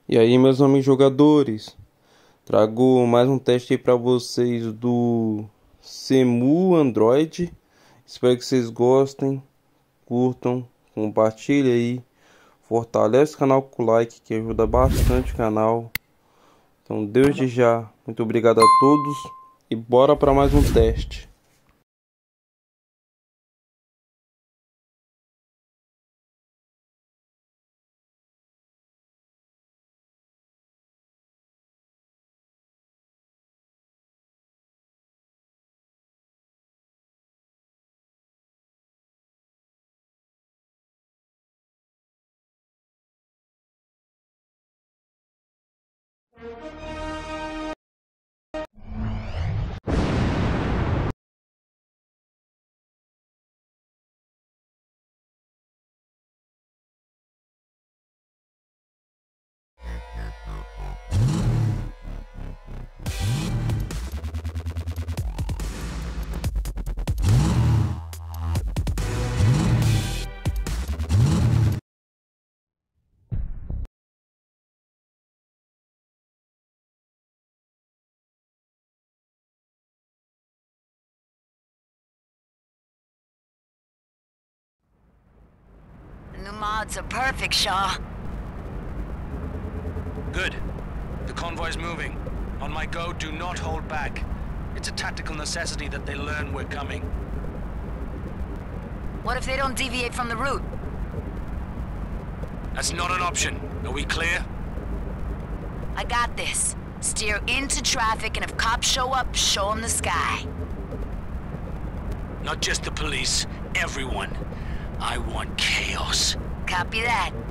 E aí, meus amigos jogadores, trago mais um teste aí para vocês do Cemu Android. Espero que vocês gostem, curtam, compartilhem aí, fortalece o canal com o like que ajuda bastante o canal. Então, desde já, muito obrigado a todos e bora para mais um teste. The new mods are perfect, Shaw. Good. The convoy's moving. On my go, do not hold back. It's a tactical necessity that they learn we're coming. What if they don't deviate from the route? That's not an option. Are we clear? I got this. Steer into traffic, and if cops show up, show them the sky. Not just the police. Everyone. I want chaos. Copy that.